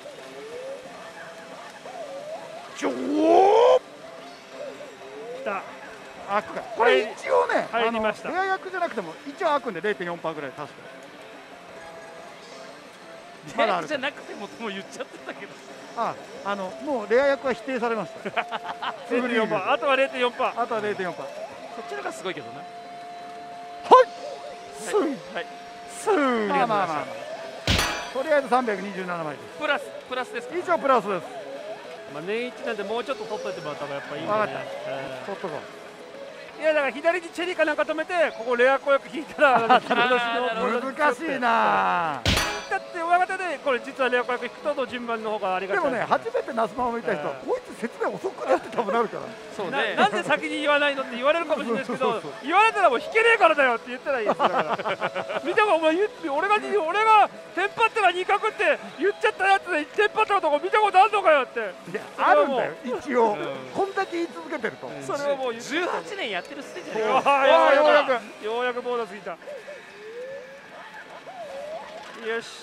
Speaker 3: ちょー。
Speaker 1: きた。
Speaker 3: 開くか。これ一応ね、
Speaker 1: 入りました。
Speaker 3: レア役じゃなくても一応開くんで 0.4% ぐらい確かに。
Speaker 2: まだあるじゃなくてももう言っちゃってたけど。
Speaker 3: もうレア役は否定されました。
Speaker 1: 0.4%、あとは 0.4%。
Speaker 3: あとは 0.4%。
Speaker 2: そっちのがすごいけどな。
Speaker 3: はい。スン。
Speaker 2: はい。
Speaker 3: スン。まあまあまあ。とりあえず327枚です。
Speaker 2: プラスですか。
Speaker 3: 以上プラスです。
Speaker 1: まあ年一なんでもうちょっと取っといてもらった方がやっぱいいんでね。
Speaker 3: 分かった。取っとこう。
Speaker 1: いやだから左にチェリーかなんか止めてここレア子役引いたら
Speaker 3: 難しいな。
Speaker 1: だって親方でこれ実はレア子役引くとの順番の方がありがたい。
Speaker 3: でもね、初めてナスマを見た人はこいつ説明遅くなって多分なるから。
Speaker 2: そうね。
Speaker 1: なんで先に言わないのって言われるかもしれないですけど、言われたらもう引けねえからだよって言ったらいいですだから。見たかお前俺がテンパっては2角って言っちゃったやつでテンパったとこ見たことあるのかよって。
Speaker 3: いやあるんだよ一応。こんだけ言い続けてると。
Speaker 1: それはもう
Speaker 2: 18年やってるステージだ
Speaker 1: よ。
Speaker 3: よ
Speaker 1: うやくボーナスいた。よし。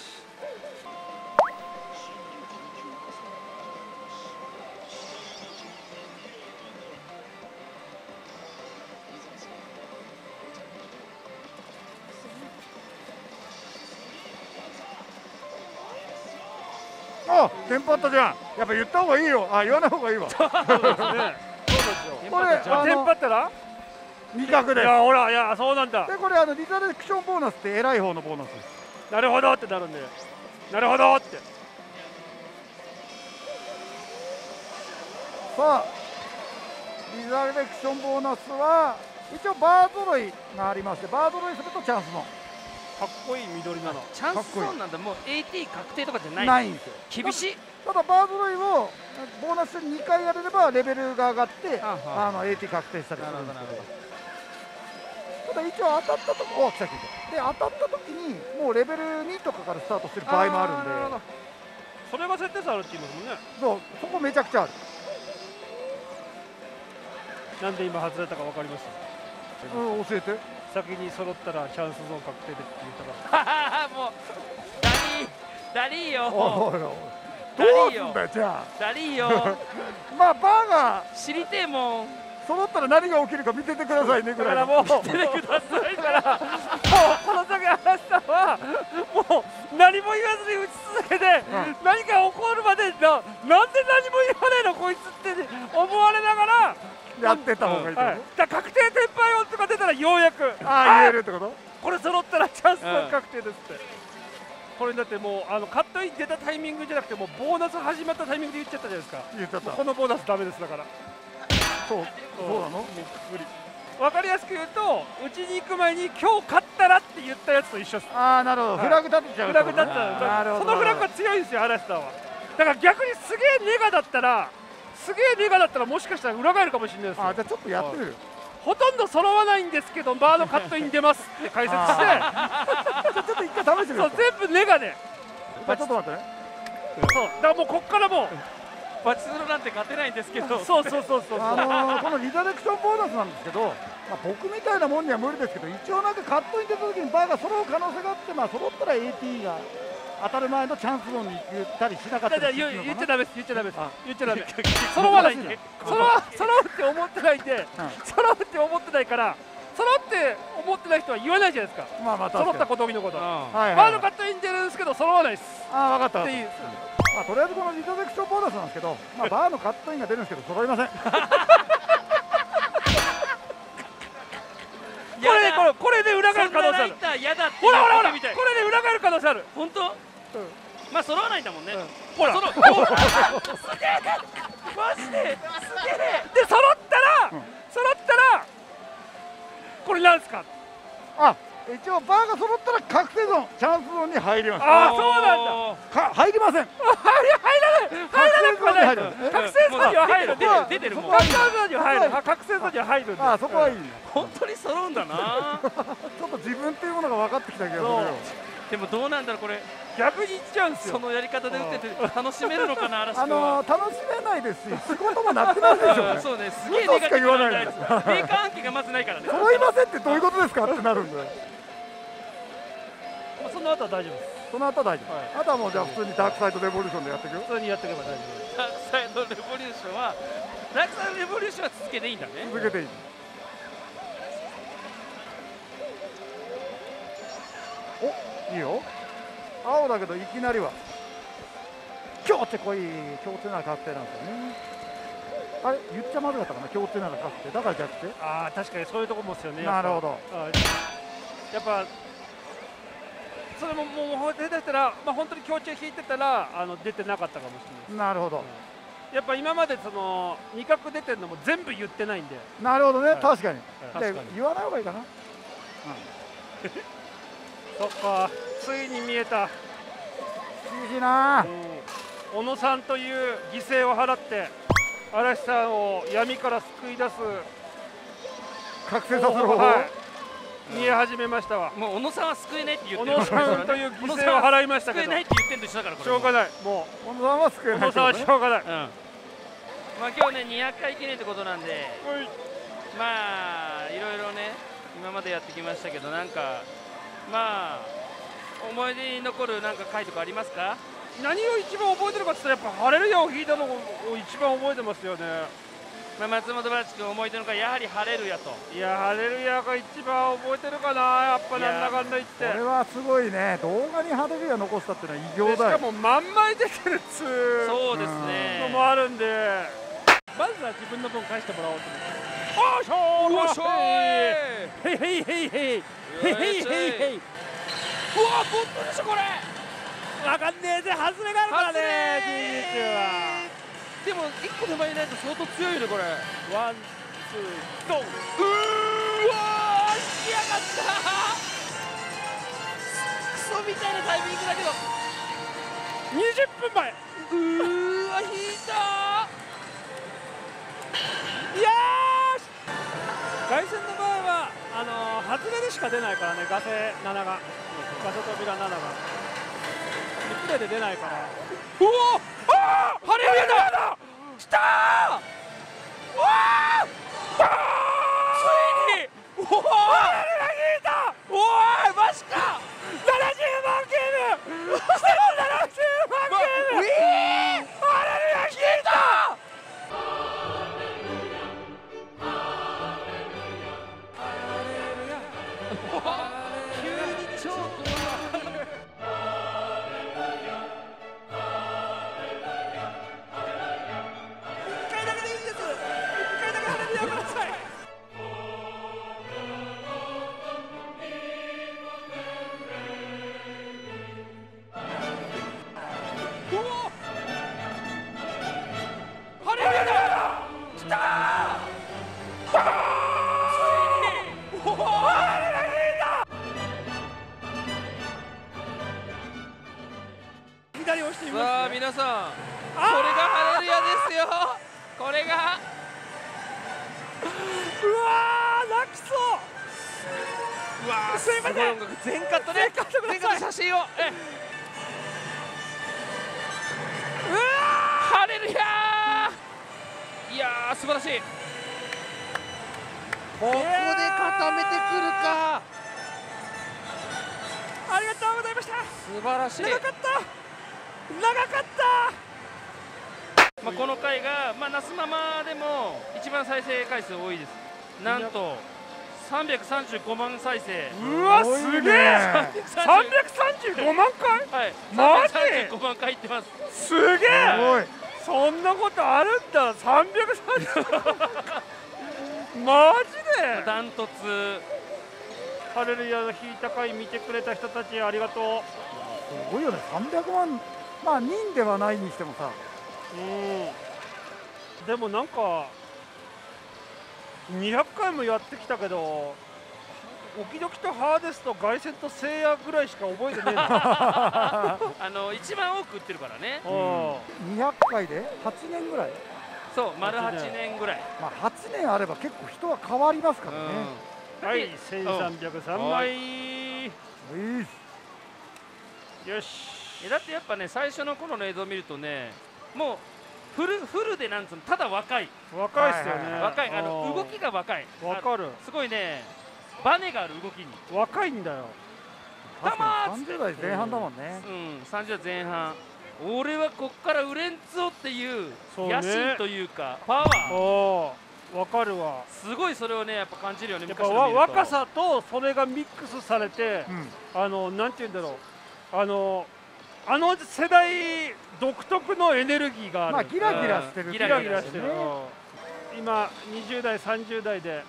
Speaker 3: あ、テンパったじゃん。やっぱ言った方がいいよ。あ、言わない方がいいわ。
Speaker 1: そうですね。そうですよ。
Speaker 3: これ
Speaker 1: テンパったら
Speaker 3: 2角です。
Speaker 1: いやほら、いやそうなんだ。
Speaker 3: でこれリザレクションボーナスって偉い方のボーナスです。
Speaker 1: なるほどってなるんで、なるほどって。
Speaker 3: さあリザレクションボーナスは一応バー揃いがありまして、バー揃いするとチャンスの
Speaker 1: かっこいい緑なの。
Speaker 2: チャンスゾーンなんだ。もう AT 確定とかじゃない。
Speaker 3: ないんですよ。
Speaker 2: 厳しい。
Speaker 3: ただバー揃いをボーナス2回やれればレベルが上がってAT 確定したりするんですけど、ただ一応当たったとこ、来た来た。で当たった時にもうレベル2とかからスタートしてる場合もあるんで、
Speaker 1: それが設定差あるって言いますもんね。
Speaker 3: そう、そこめちゃくちゃある。
Speaker 1: なんで今外れたか分かります？
Speaker 3: 教えて。
Speaker 1: 先に揃ったらチャンスゾーン確定でって言ったから。
Speaker 2: もうダリーよ。
Speaker 3: おいおいどうすんだよじゃあ。
Speaker 2: ダリーよ。
Speaker 3: まあバーが
Speaker 2: 知りてえもん。
Speaker 3: 揃ったら何が起きるか見ててくださいねぐらい。
Speaker 1: だからもう見ててくださいからもうこの先話したのはもう何も言わずに打ち続けて、何か起こるまでなんで何も言わないのこいつって思われながら
Speaker 3: やってた方がいいと思う。
Speaker 1: だから確定転売音とか出たらようやく
Speaker 3: 言えるってこと？
Speaker 1: これ揃ったらチャンスは確定ですって。これだってもうカットイン出たタイミングじゃなくてもうボーナス始まったタイミングで言っちゃったじゃないですか。
Speaker 3: 言っちゃった。
Speaker 1: このボーナスダメですだから。
Speaker 3: そうなの？
Speaker 1: 無理。分かりやすく言うとうちに行く前に今日勝ったらって言ったやつと一緒です。
Speaker 3: なるほど。フラグ立てちゃう。
Speaker 1: フラグ立てちゃう。そのフラグが強いんですよ嵐さんは。だから逆にすげえネガだったらすげえネガだったらもしかしたら裏返るかもしれないですよ。
Speaker 3: じゃあちょっとやってみる。
Speaker 1: ほとんど揃わないんですけどバーのカットイン出ますって解説して
Speaker 3: ちょっと一回試してみ
Speaker 1: そう
Speaker 3: る。
Speaker 1: 全部ネガで、
Speaker 3: ちょっと待ってね。
Speaker 1: そうだからもうこっからもう
Speaker 2: バチスロなんて勝てないんですけど、
Speaker 1: そうそうそうそう、
Speaker 3: このリダレクションボーナスなんですけど、僕みたいなもんには無理ですけど、一応なんかカットイン出た時にバーが揃う可能性があって、揃ったら AT が当たる前のチャンスゾーンに行ったりしなかったりするのかな。
Speaker 1: 言っちゃダメです、言っちゃダメです、言っちゃダメ揃わないんで、揃うって思ってないんで、揃うって思ってないから、揃って思ってない人は言わないじゃないですか。揃った小峠のこと、バーのカットイン出るんですけど揃わないです。
Speaker 3: 分かった。
Speaker 1: っていう、
Speaker 3: とりあえずこのリダレクションボーナスなんですけど、バーのカットインが出るんですけど揃いません。
Speaker 1: これで裏返る可能性ある。ほらほらほら、これで裏返る可能性ある。
Speaker 2: 本当？まあ揃わないんだもんね。
Speaker 1: ほら、
Speaker 2: すげえ、マジで、すげえ。
Speaker 1: で揃ったらこれなんですか。
Speaker 3: 一応バーが揃ったら覚醒ゾーン、チャンスゾーンに入ります。
Speaker 1: そうなんだ。
Speaker 3: 入りません。
Speaker 1: 入らなくはない。覚醒ゾーンには入る。
Speaker 2: 出てるもん。
Speaker 1: 覚醒ゾーンには入る。覚醒ゾーンには入る。
Speaker 3: そこはいい。
Speaker 2: 本当に揃うんだな。
Speaker 3: ちょっと自分っていうものが分かってきた気がするよ。
Speaker 2: でもどうなんだろうこれ。
Speaker 1: 逆にいっちゃうんですよ。
Speaker 2: そのやり方で打ってて楽しめるのかな、嵐君は。
Speaker 3: 楽しめないですし、仕事もなくなるでしょうね。
Speaker 2: そうね、すげえネガティブなんだやつ。霊感暗記がまずないからね。
Speaker 3: 揃いませんってどういうことですかってなるんで。
Speaker 1: その後は大丈夫です。
Speaker 3: その後は大丈夫。あとはもうじゃあ普通にダークサイドレボリューションでやっていくよ。
Speaker 1: 普通にやっていけば大丈夫です。
Speaker 2: ダークサイドレボリューションは、ダークサイドレボリューションは続けていいんだね。
Speaker 3: 続けていい。いいよ。青だけどいきなりは強ってこい、強ってなら確定なんですよね。あれ言っちゃまずかったかな、強ってなら確定だから逆定。
Speaker 1: 確かにそういうとこもですよね。
Speaker 3: なるほど。
Speaker 1: やっぱそれももう出てたら、本当に強調引いてたら出てなかったかもしれない。
Speaker 3: なるほど。
Speaker 1: やっぱ今までその味覚出てるのも全部言ってないんで。
Speaker 3: なるほどね、確かに。言わない方がいいかな。
Speaker 1: そっか、ついに見えた。
Speaker 3: 厳しいな。
Speaker 1: 小野さんという犠牲を払って嵐さんを闇から救い出す、
Speaker 3: 覚醒させる方法、
Speaker 1: 見え始めましたわ。
Speaker 2: もう小野さんは救えないって言ってる。
Speaker 1: 小野さんという犠牲を払いましたけど、
Speaker 2: 救えないって言ってると一緒だから、
Speaker 1: しょうがない。もう
Speaker 3: 小野さんは救えない。
Speaker 1: 小野さんはしょうがない。
Speaker 2: まあ今日ね200回記念ってことなんで、まあいろいろね今までやってきましたけど、なんかまあ思い出に残るなんか回とかありますか？
Speaker 1: 何を一番覚えてるかって言ったらやっぱハレルヤを弾いたのを一番覚えてますよね。
Speaker 2: 松本バラチ君思い出の回やはりハレルヤと。
Speaker 1: いやハレルヤが一番覚えてるかな、やっぱなんだかんだ言って。
Speaker 3: これはすごいね、動画にハレルヤ残したっていうのは異常だよ。
Speaker 1: しかも万枚出てるっつう
Speaker 2: そうですね
Speaker 1: のもあるんで、まずは自分の分返してもらおうと思って。おしょー、へいへいへいへいへいへいへい。
Speaker 2: うわー、本当でしょこれ。
Speaker 1: わかんねえぜ、外れがあるからね GG は。
Speaker 2: でも1個手前にないと相当強いねこれ。
Speaker 1: ワンツードン。
Speaker 2: うわー、しやがったクソみたいなタイミングだけど
Speaker 1: 20分前。
Speaker 2: 引いた
Speaker 1: ー。いやー、凱旋の場合は外れでしか出ないからね、ガセ7が、ガセ扉7がリプレイで出ないから。
Speaker 2: うわあー、ハレルヤだ、きたー、わー、ついにおお、ハレルヤ引いた、おいマジか、
Speaker 1: 70万ゲーム70万ゲーム、ハレルヤ引いた。
Speaker 2: 急に超
Speaker 1: 左押してみますね。
Speaker 2: さあ皆さん、これがハレルヤですよ。 これが
Speaker 1: うわー泣きそう。うわーすいません。
Speaker 2: 全カットね。全カット写真を。うわーハレルヤー。いやー素晴らしい。ここで固めてくるか。
Speaker 1: ありがとうございました。
Speaker 2: 素晴らしい。
Speaker 1: 長かった。
Speaker 2: この回が、ナスママでも一番再生回数多いです。なんと335万再生。
Speaker 1: うわすげえ。335万回。
Speaker 2: はい。
Speaker 1: マジ
Speaker 2: 335万回いってます。
Speaker 1: すげえ。そんなことあるんだ。335万回。マジで。
Speaker 2: ダントツ。
Speaker 1: ハレルヤの引いた回見てくれた人たちありがとう。
Speaker 3: すごいよね。300万、まあ人ではないにしてもさ。
Speaker 1: でもなんか200回もやってきたけど、オキドキとハーデスと凱旋と聖夜ぐらいしか覚えてねえな。
Speaker 2: 一番多く売ってるからね。
Speaker 3: 200回で8年ぐらい。
Speaker 2: そう丸8年ぐらい。
Speaker 3: まあ8年あれば結構人は変わりますからね。
Speaker 1: はい、1303枚。よし。
Speaker 2: だってやっぱね、最初の頃の映像を見るとね、もうフルでなんつうの、ただ若い。
Speaker 1: 若いっすよね。
Speaker 2: 若い、動きが若い。
Speaker 1: わかる。
Speaker 2: すごいね、バネがある動きに。
Speaker 1: 若いんだよ。
Speaker 3: 確かに30代前半だもんね。
Speaker 2: 30代前半。俺はこっから売れんぞっていう野心というかパワー。
Speaker 1: わかるわ。
Speaker 2: すごいそれをねやっぱ感じるよね。
Speaker 1: やっぱ若さとそれがミックスされて、なんていうんだろう。あの世代独特のエネルギーがある。
Speaker 3: まあギラギラしてる。
Speaker 1: ギラギラしてる。今20代30代で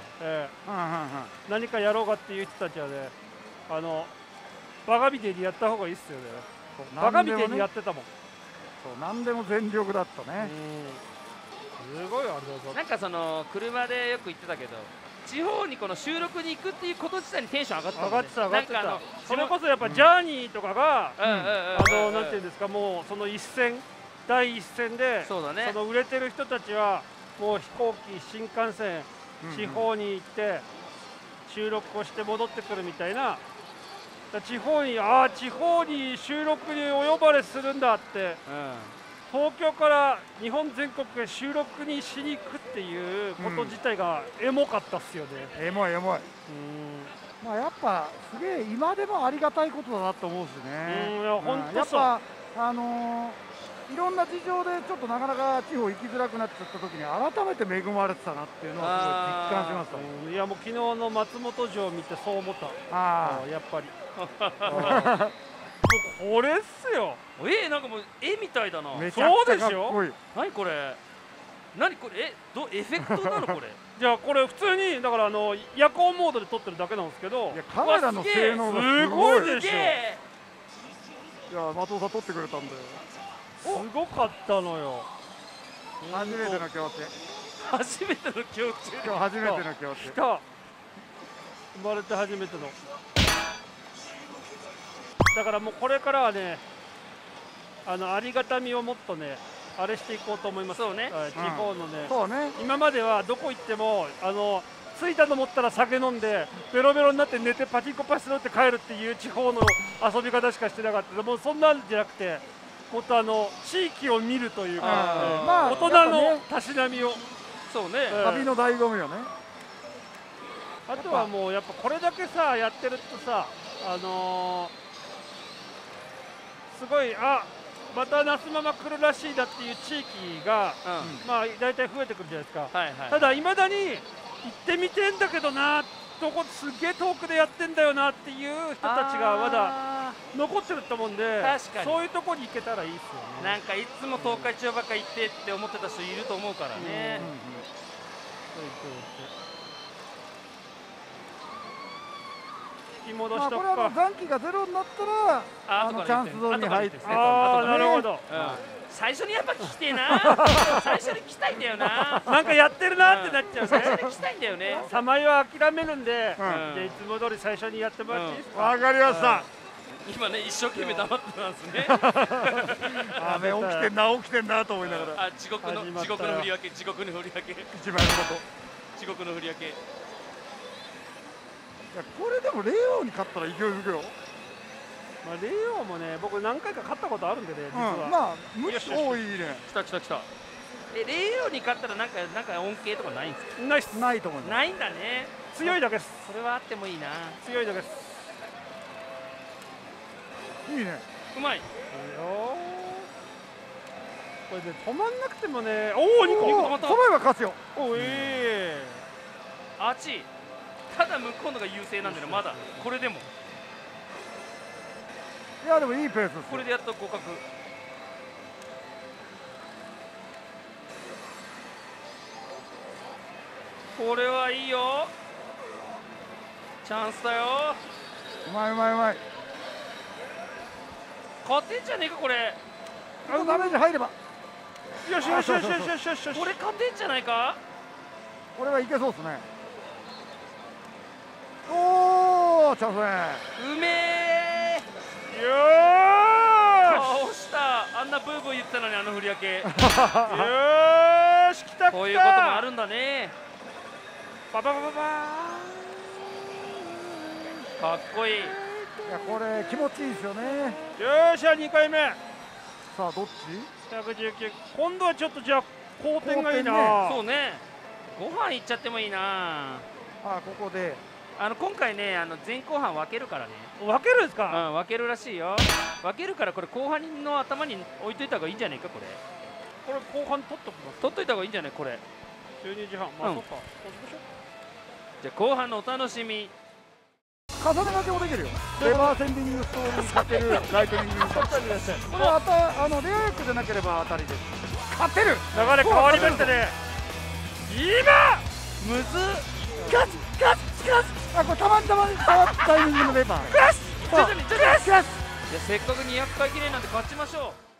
Speaker 1: 何かやろうかっていう人たちはね、バカみてえにやった方がいいっすよね。バカみてえにやってたもん。
Speaker 3: そう何でも全力だったね。
Speaker 1: すごいあれだぞ。
Speaker 2: なんかその車でよく言ってたけど、地方にこの収録に行くっていうこと自体にテンション上がってたもんね。
Speaker 1: 上がってた。それこそやっぱジャーニーとかがなんていうんですか、もうその第一線でその売れてる人たちはもう飛行機新幹線地方に行って収録をして戻ってくるみたいな。地方に収録にお呼ばれするんだって、東京から日本全国へ収録にしに行くっていうこと自体がエモかったっすよね。
Speaker 3: エモい。まあやっぱすげえ今でもありがたいことだなと思うしね。やっぱいろんな事情でちょっとなかなか地方行きづらくなっちゃった時に改めて恵まれてたなっていうのはすごい実感しました。
Speaker 1: いやもう昨日の松本城を見てそう思った。やっぱり。もうこれっすよ。
Speaker 2: なんかもう絵みたいだな。
Speaker 1: そうでしょ。
Speaker 2: 何これ。何これ。エフェクトなのこれ。
Speaker 1: じゃあこれ普通にだから夜光モードで撮ってるだけなんですけど。
Speaker 3: カメラの性能が
Speaker 1: すごいでしょ。
Speaker 3: いや松尾さん撮ってくれたんだよ。
Speaker 1: すごかったのよ。
Speaker 3: 初めての強制。
Speaker 2: 初めての強制。
Speaker 3: 今日初めての強制。
Speaker 1: 来た。生まれて初めての。だからもうこれからはね、ありがたみをもっとね、あれしていこうと思います。
Speaker 2: そうね。
Speaker 1: 地方のね。
Speaker 3: そうね。
Speaker 1: 今まではどこ行っても着いたと思ったら酒飲んでベロベロになって寝てパチンコパチスロって帰るっていう地方の遊び方しかしてなかった。もうそんなんじゃなくて、もっと地域を見るというか、大人のたしなみを。
Speaker 2: そうね。
Speaker 3: 旅の醍醐味よね。
Speaker 1: あとはもうやっぱこれだけさやってるとさ、すごいまた那須ママ来るらしいだっていう地域がまあ大体増えてくるじゃないですか。ただいまだに行ってみてんだけどな、どこすげえ遠くでやってんだよなっていう人たちがまだ残ってると思うんで、そういうとこに行けたらいいですよね。
Speaker 2: なんかいつも東海地方ばっか行ってって思ってた人いると思うからね。
Speaker 1: 引き戻しとくか。
Speaker 3: これは残機がゼロになったらチャンスゾーンに入って。
Speaker 1: なるほど。
Speaker 2: 最初にやっぱ来てな。最初に来たいんだよな。
Speaker 1: なんかやってるなってなっちゃうね。
Speaker 2: 最初に来たいんだよね。
Speaker 1: さまいは諦めるんで、じゃあいつも通り最初にやってもらっていいですか。
Speaker 3: わかりました。
Speaker 2: 今ね一生懸命黙ってたんですね。
Speaker 3: あね、起きてんな起きてんなと思いながら。
Speaker 2: あ、地獄の振り分け、地獄の振り分け、
Speaker 3: 一番のこと。
Speaker 2: 地獄の振り分け。
Speaker 3: いやこれでもレオに勝ったら勢いづくよ。
Speaker 1: まあレオもね、僕何回か勝ったことあるんでね、実は。
Speaker 3: まあ無視多いね。
Speaker 2: 来た来た来た。レオに勝ったらなんか恩恵とかないんですか？
Speaker 1: ないっす。
Speaker 3: ないと思う。
Speaker 2: ないんだね。
Speaker 1: 強いだけです。
Speaker 2: それはあってもいいな。
Speaker 1: 強いだけです。
Speaker 3: いいね。
Speaker 2: うまい。
Speaker 1: いいよ。これね止まんなくてもね、おお2個。
Speaker 3: 止まった。そのが勝つよ。
Speaker 1: おい。
Speaker 2: あっち。ただ向こうのが優勢なんだよまだ。これでも。
Speaker 3: いやでもいいペースです。
Speaker 2: これでやっと合格。これはいいよ。チャンスだよ。
Speaker 3: うまいうまいうまい。
Speaker 2: 勝てんじゃねえかこれ。
Speaker 3: このダメージ入れば。
Speaker 1: よしよしよしよしよしよしよし。
Speaker 2: これ勝てんじゃないか。
Speaker 3: これはいけそうですね。おお、チャンスね。
Speaker 2: うめえ。
Speaker 1: よー
Speaker 2: 倒した。あんなブーブー言ってたのにあの振り分け。
Speaker 1: よーし来た来た。
Speaker 2: こういうこともあるんだね。
Speaker 1: パパパパパー。
Speaker 2: かっこいい。
Speaker 3: いやこれ気持ちいいですよね。
Speaker 1: よーし、2回目。
Speaker 3: さあどっち
Speaker 1: 119。今度はちょっとじゃあ後転がいいな。
Speaker 2: そうね。ご飯いっちゃってもいいな。
Speaker 3: あここで
Speaker 2: 今回ね前後半分けるからね。
Speaker 1: 分けるんですか？
Speaker 2: うん、分けるらしいよ。分けるからこれ後半の頭に置いといた方がいいんじゃないかこれ。
Speaker 1: これ後半取っときます。
Speaker 2: 取っといた方がいいんじゃないこれ。
Speaker 1: 12時半。まあそっか。
Speaker 2: じゃあ後半のお楽しみ。
Speaker 3: 重ね掛けもできるよ。レバーセンディングストーリーかけるライトニングインパクト。これはレア役じゃなければ当たりです。勝てる。
Speaker 1: 流れ変わりましたね。今
Speaker 2: むずっ。
Speaker 3: ガチガチガチ。あこれたまに触ったタイミングのレバー。
Speaker 2: 徐々に徐々に。
Speaker 3: ガチガチ。
Speaker 2: いやせっかく200回記念なんで勝ちましょう。